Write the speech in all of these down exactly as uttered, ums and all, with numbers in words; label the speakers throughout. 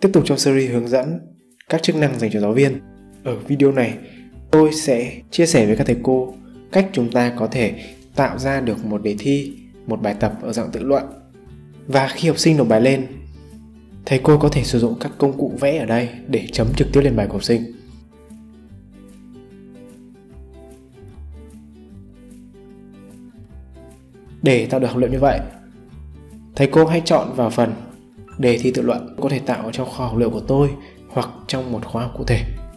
Speaker 1: Tiếp tục trong series hướng dẫn các chức năng dành cho giáo viên. Ở video này, tôi sẽ chia sẻ với các thầy cô cách chúng ta có thể tạo ra được một đề thi, một bài tập ở dạng tự luận. Và khi học sinh nộp bài lên, thầy cô có thể sử dụng các công cụ vẽ ở đây để chấm trực tiếp lên bài của học sinh. Để tạo được học liệu như vậy, thầy cô hãy chọn vào phần đề thi tự luận, có thể tạo trong kho học liệu của tôi hoặc trong một khóa học cụ thể.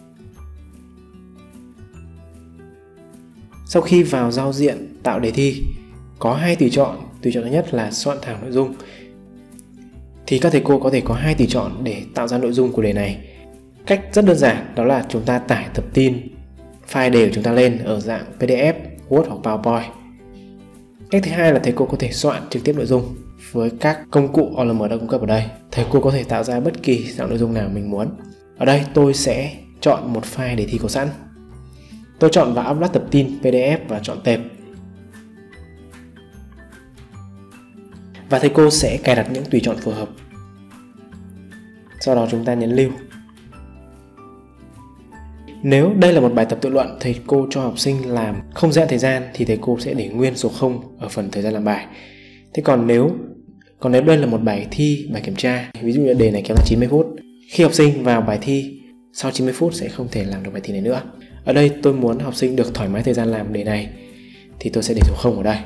Speaker 1: Sau khi vào giao diện tạo đề thi, có hai tùy chọn. Tùy chọn thứ nhất là soạn thảo nội dung. Thì các thầy cô có thể có hai tùy chọn để tạo ra nội dung của đề này. Cách rất đơn giản, đó là chúng ta tải tập tin file đề của chúng ta lên ở dạng pê đê ép, Word hoặc PowerPoint. Cách thứ hai là thầy cô có thể soạn trực tiếp nội dung với các công cụ o lờ em đã cung cấp ở đây. Thầy cô có thể tạo ra bất kỳ dạng nội dung nào mình muốn. Ở đây tôi sẽ chọn một file đề thi có sẵn. Tôi chọn và upload tập tin pê đê ép và chọn tệp. Và thầy cô sẽ cài đặt những tùy chọn phù hợp. Sau đó chúng ta nhấn lưu. Nếu đây là một bài tập tự luận, thầy cô cho học sinh làm không giới hạn thời gian thì thầy cô sẽ để nguyên số không ở phần thời gian làm bài. Thế còn nếu còn nếu đây là một bài thi, bài kiểm tra, ví dụ như đề này kéo dài chín mươi phút, khi học sinh vào bài thi sau chín mươi phút sẽ không thể làm được bài thi này nữa. Ở đây tôi muốn học sinh được thoải mái thời gian làm đề này thì tôi sẽ để số không ở đây.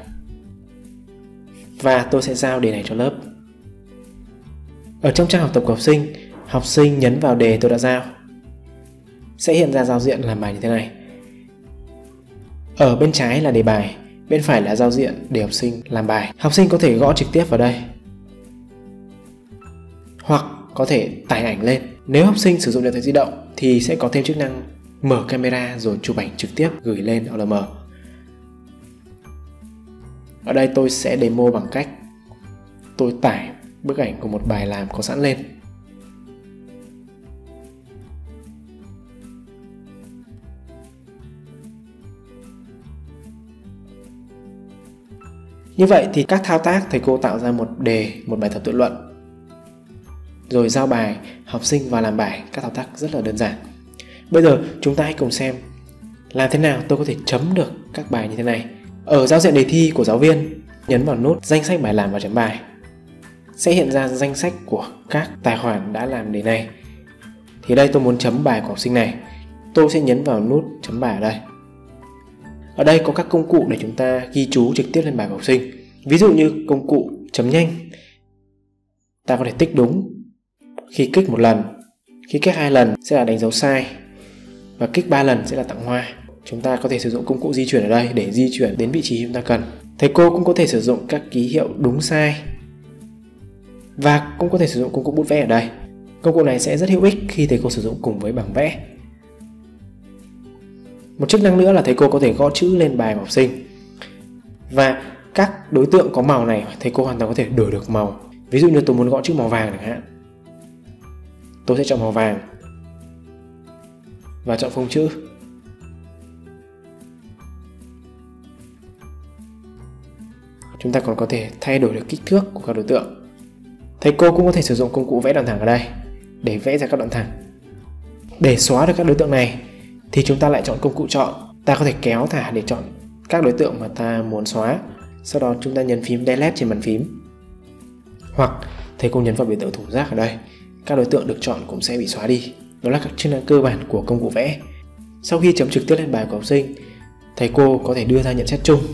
Speaker 1: Và tôi sẽ giao đề này cho lớp. Ở trong trang học tập của học sinh, học sinh nhấn vào đề tôi đã giao. Sẽ hiện ra giao diện làm bài như thế này. Ở bên trái là đề bài, bên phải là giao diện để học sinh làm bài. Học sinh có thể gõ trực tiếp vào đây, hoặc có thể tải ảnh lên. Nếu học sinh sử dụng điện thoại di động thì sẽ có thêm chức năng mở camera rồi chụp ảnh trực tiếp gửi lên o lờ em. Ở đây tôi sẽ demo bằng cách tôi tải bức ảnh của một bài làm có sẵn lên. Như vậy thì các thao tác thầy cô tạo ra một đề, một bài tập tự luận, rồi giao bài, học sinh vào làm bài, các thao tác rất là đơn giản. Bây giờ chúng ta hãy cùng xem làm thế nào tôi có thể chấm được các bài như thế này. Ở giao diện đề thi của giáo viên, nhấn vào nút danh sách bài làm và chấm bài. Sẽ hiện ra danh sách của các tài khoản đã làm đề này. Thì đây tôi muốn chấm bài của học sinh này, tôi sẽ nhấn vào nút chấm bài ở đây. Ở đây có các công cụ để chúng ta ghi chú trực tiếp lên bài của học sinh. Ví dụ như công cụ chấm nhanh, ta có thể tích đúng. Khi kích một lần, khi kích hai lần sẽ là đánh dấu sai, và kích ba lần sẽ là tặng hoa. Chúng ta có thể sử dụng công cụ di chuyển ở đây để di chuyển đến vị trí chúng ta cần. Thầy cô cũng có thể sử dụng các ký hiệu đúng sai, và cũng có thể sử dụng công cụ bút vẽ ở đây. Công cụ này sẽ rất hữu ích khi thầy cô sử dụng cùng với bảng vẽ. Một chức năng nữa là thầy cô có thể gõ chữ lên bài của học sinh. Và các đối tượng có màu này thầy cô hoàn toàn có thể đổi được màu. Ví dụ như tôi muốn gõ chữ màu vàng chẳng hạn, tôi sẽ chọn màu vàng và chọn phông chữ. Chúng ta còn có thể thay đổi được kích thước của các đối tượng. Thầy cô cũng có thể sử dụng công cụ vẽ đoạn thẳng ở đây để vẽ ra các đoạn thẳng. Để xóa được các đối tượng này thì chúng ta lại chọn công cụ chọn. Ta có thể kéo thả để chọn các đối tượng mà ta muốn xóa. Sau đó chúng ta nhấn phím Delete trên bàn phím. Hoặc thầy cô nhấn vào biểu tượng thùng rác ở đây. Các đối tượng được chọn cũng sẽ bị xóa đi. Đó là các chức năng cơ bản của công cụ vẽ. Sau khi chấm trực tiếp lên bài của học sinh, thầy cô có thể đưa ra nhận xét chung.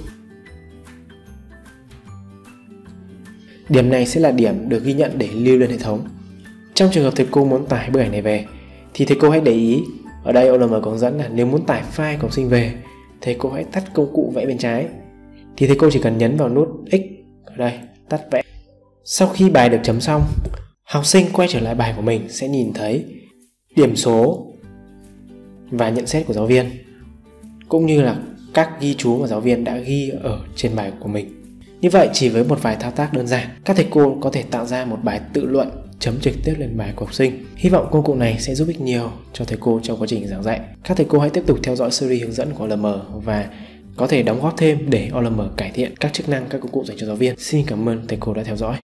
Speaker 1: Điểm này sẽ là điểm được ghi nhận để lưu lên hệ thống. Trong trường hợp thầy cô muốn tải bức ảnh này về thì thầy cô hãy để ý. Ở đây o lờ em có hướng dẫn là nếu muốn tải file của học sinh về, thầy cô hãy tắt công cụ vẽ bên trái. Thì thầy cô chỉ cần nhấn vào nút X ở đây, tắt vẽ. Sau khi bài được chấm xong, học sinh quay trở lại bài của mình sẽ nhìn thấy điểm số và nhận xét của giáo viên, cũng như là các ghi chú mà giáo viên đã ghi ở trên bài của mình. Như vậy chỉ với một vài thao tác đơn giản, các thầy cô có thể tạo ra một bài tự luận chấm trực tiếp lên bài của học sinh. Hy vọng công cụ này sẽ giúp ích nhiều cho thầy cô trong quá trình giảng dạy. Các thầy cô hãy tiếp tục theo dõi series hướng dẫn của o lờ em và có thể đóng góp thêm để o lờ em cải thiện các chức năng, các công cụ dành cho giáo viên. Xin cảm ơn thầy cô đã theo dõi.